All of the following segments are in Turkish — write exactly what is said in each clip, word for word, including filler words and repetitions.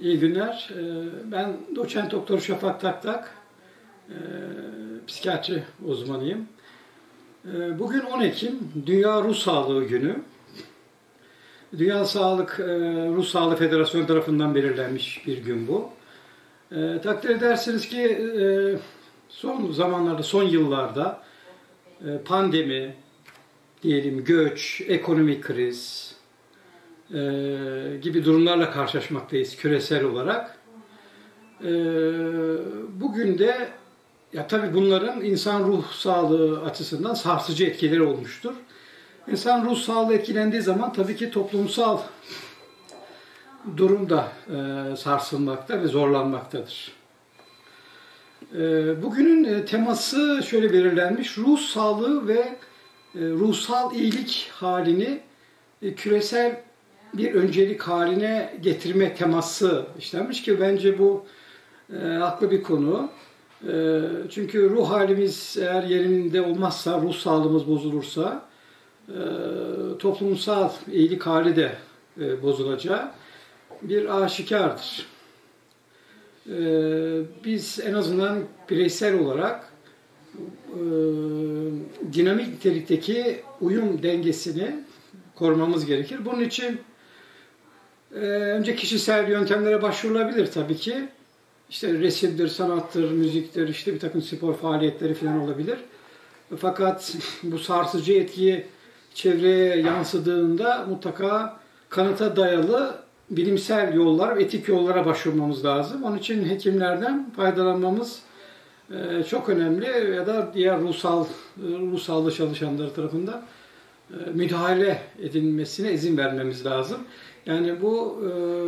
İyi günler. Ben doçent doktor Şafak Taktak, psikiyatri uzmanıyım. Bugün on Ekim, Dünya Ruh Sağlığı Günü. Dünya Sağlık, Ruh Sağlığı Federasyonu tarafından belirlenmiş bir gün bu. Takdir edersiniz ki son zamanlarda, son yıllarda pandemi, diyelim göç, ekonomik kriz gibi durumlarla karşılaşmaktayız küresel olarak. Bugün de ya tabii bunların insan ruh sağlığı açısından sarsıcı etkileri olmuştur. İnsan ruh sağlığı etkilendiği zaman tabii ki toplumsal durum da e, sarsılmakta ve zorlanmaktadır. E, bugünün e, teması şöyle belirlenmiş: ruh sağlığı ve e, ruhsal iyilik halini e, küresel bir öncelik haline getirme teması işlenmiş ki bence bu e, haklı bir konu. E, çünkü ruh halimiz eğer yerinde olmazsa, ruh sağlığımız bozulursa e, toplumsal iyilik hali de e, bozulacağı bir aşikardır. E, biz en azından bireysel olarak e, dinamik nitelikteki uyum dengesini korumamız gerekir. Bunun için e, önce kişisel yöntemlere başvurulabilir tabii ki. İşte resimdir, sanattır, müziktir, işte bir takım spor faaliyetleri falan olabilir. Fakat bu sarsıcı etkiyi çevreye yansıdığında mutlaka kanıta dayalı bilimsel yollar, etik yollara başvurmamız lazım. Onun için hekimlerden faydalanmamız çok önemli ya da diğer ruhsal ruh sağlığı çalışanları tarafından müdahale edilmesine izin vermemiz lazım. Yani bu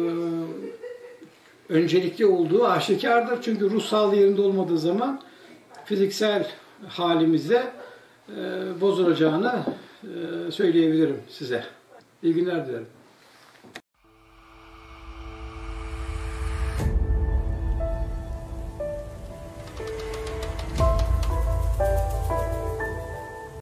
öncelikli olduğu aşikardır. Çünkü ruh sağlığı yerinde olmadığı zaman fiziksel halimizde bozulacağını söyleyebilirim size. İyi günler dilerim.